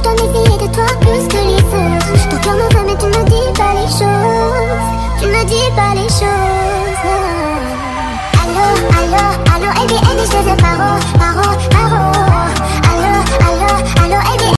je dois méfier de toi plus que les autres. Ton cœur me veut mais tu me dis pas les choses. Tu me dis pas les